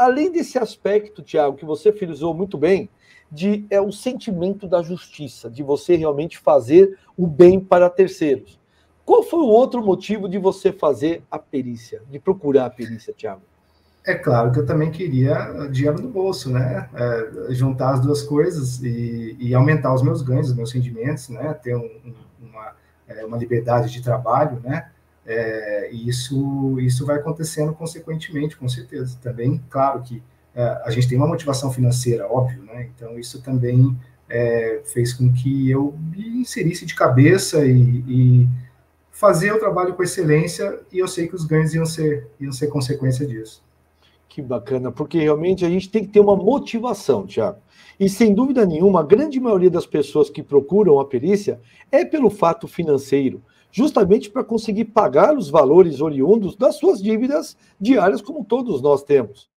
além desse aspecto, Tiago, que você frisou muito bem, é o sentimento da justiça, de você realmente fazer o bem para terceiros. Qual foi o outro motivo de você fazer a perícia, de procurar a perícia, Tiago? É claro que eu também queria dinheiro no bolso, né? Juntar as duas coisas e aumentar os meus ganhos, os meus rendimentos, né? Ter uma liberdade de trabalho, né? E isso vai acontecendo consequentemente, com certeza. Também, claro que a gente tem uma motivação financeira, óbvio, né? Então, isso também fez com que eu me inserisse de cabeça e fazer o trabalho com excelência, e eu sei que os ganhos iam ser consequência disso. Que bacana, porque realmente a gente tem que ter uma motivação, Tiago. E sem dúvida nenhuma, a grande maioria das pessoas que procuram a perícia é pelo fato financeiro, justamente para conseguir pagar os valores oriundos das suas dívidas diárias, como todos nós temos.